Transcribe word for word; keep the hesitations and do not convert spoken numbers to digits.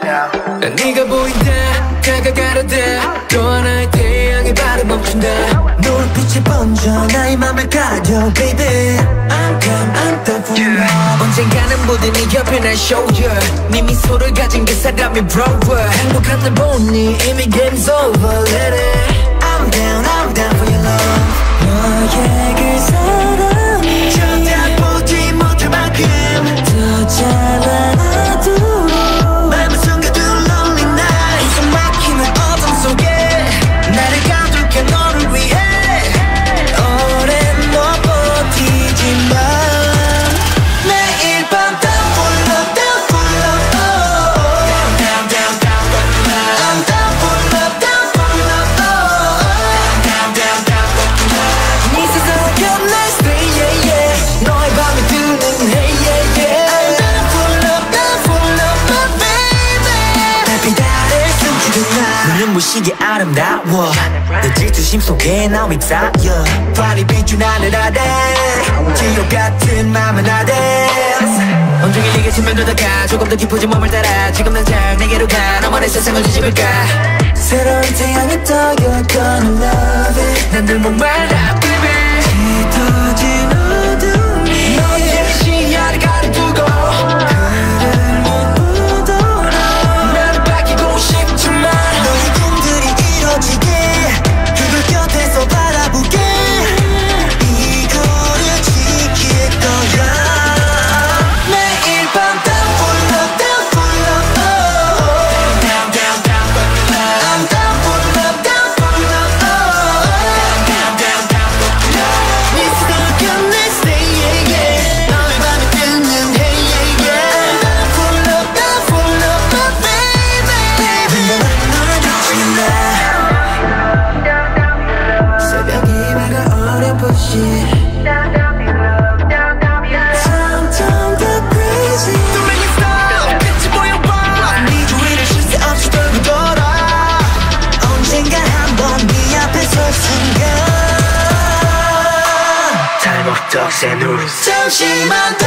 난 네가 보인다 다가가려다 또 하나의 태양이 발을 멈춘다 노을빛이 번져 나의 맘을 가려 baby I'm down I'm down for love 언젠가는 모든 네 옆에 날 shoulder 네 미소를 가진 그 사람이 brower 행복한 날 보니 이미 game's over let it I'm down I'm down for your love 너의 그 사랑이 쳐다보지 못할 만큼 더 잘라놔도 맘을 숨겨둔 lonely night 숨 막히는 어둠 속에 나를 가둘게 너를 위해 오랜 못 버티지만 매일 밤 down for love down for love oh. Down down down for love I'm down for love down for love oh. Down down down for love 네 세상에 날 stay yeah yeah 너의 밤이 드는 hey yeah yeah I'm down for love down for love my baby 달빛 아래 숨지는 나 눈부시게 아름다워 내 질투심 속에 나 휩싸여 발이 비춘 하늘 아래 지옥 같은 맘은 아래 온종일 네게 스며들다가 조금 더 깊어진 몸을 따라 지금 당장 내게로 가 너만의 세상을 뒤집을까 새로운 태양이 떠 You're gonna love it 난 늘 목말라 baby 짙어진 어둠이 너의 시야를 가리두고 그를 못 보더라 나를 밝히고 싶지만 너의 꿈들이 이뤄지게 그걸 곁에서 바라보게 이거를 지킬 거야 매일 밤 down for love down for love oh. Down down down for love I'm down for love down for love oh. Down down down for love 네 세상에 내 stay yeah yeah 너의 맘에 드는 hey yeah yeah I'm down for love down for love my baby 너만 너를 비추나 새벽이 밝아 어렴풋이 Sometimes the crazy To make it stop 빛이 보여봐 네 주위를 쉴 새 없이 돌고 돌아 언젠가 한번 네 앞에 설 순간 잘못 떡새 누 잠시만 더